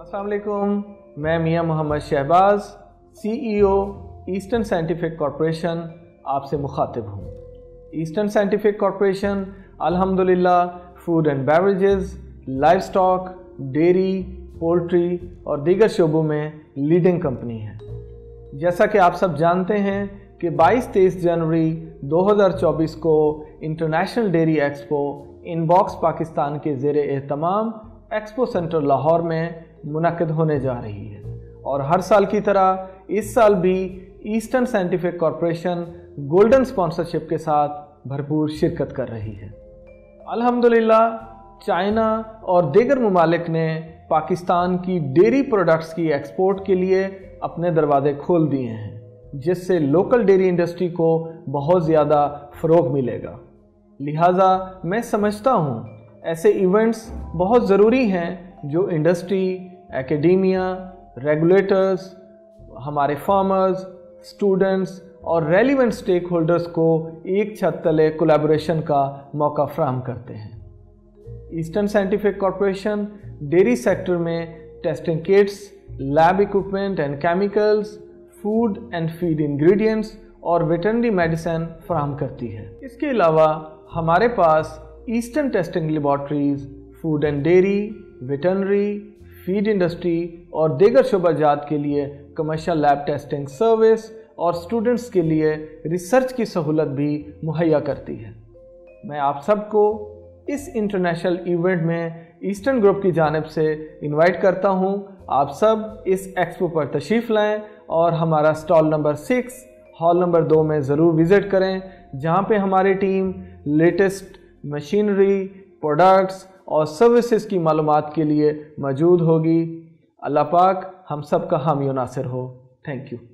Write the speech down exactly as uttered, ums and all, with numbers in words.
अस्सलाम वालेकुम, मैं Mian Mohammad Shahbaz, CEO Eastern Scientific Corporation आपसे मुखातिब हूँ। ईस्टर्न साइंटिफिक कॉरपोरेशन अल्हम्दुलिल्लाह food and beverages, livestock, dairy, poultry और दीगर शोबों में लीडिंग कंपनी है। जैसा कि आप सब जानते हैं कि बाईस तेईस जनवरी दो हज़ार चौबीस को international dairy expo inbox Pakistan के ज़ेरे एहतमाम एक्सपो सेंटर लाहौर में मुनक़िद होने जा रही है और हर साल की तरह इस साल भी Eastern Scientific Corporation golden sponsorship के साथ भरपूर शिरकत कर रही है। अल्हम्दुलिल्लाह चाइना और दीगर ममालिक ने पाकिस्तान की डेयरी प्रोडक्ट्स की एक्सपोर्ट के लिए अपने दरवाजे खोल दिए हैं, जिससे लोकल डेयरी इंडस्ट्री को बहुत ज़्यादा फ़रोग़ मिलेगा। लिहाजा मैं समझता हूँ ऐसे इवेंट्स बहुत ज़रूरी हैं जो इंडस्ट्री, एकेडेमिया, रेगुलेटर्स, हमारे फार्मर्स, स्टूडेंट्स और रेलिवेंट स्टेक होल्डर्स को एक छत तले कोलैबोरेशन का मौका फराहम करते हैं। Eastern Scientific Corporation dairy sector में testing kits, lab equipment and chemicals, food and feed ingredients और वेटरनरी मेडिसिन फराहम करती है। इसके अलावा हमारे पास Eastern testing laboratories food and dairy, veterinary, feed industry और दीगर शोबाजात के लिए कमर्शियल लैब टेस्टिंग सर्विस और स्टूडेंट्स के लिए रिसर्च की सहूलत भी मुहैया करती है। मैं आप सबको इस इंटरनेशनल इवेंट में ईस्टर्न ग्रुप की जानिब से इनवाइट करता हूं। आप सब इस एक्सपो पर तशरीफ़ लाएं और हमारा stall number six hall number दो में ज़रूर विज़िट करें, जहां पे हमारी टीम लेटेस्ट मशीनरी, प्रोडक्ट्स और सर्विसेज की मालूमात के लिए मौजूद होगी। अल्लाह पाक हम सब का हामी और नासिर हो। Thank you.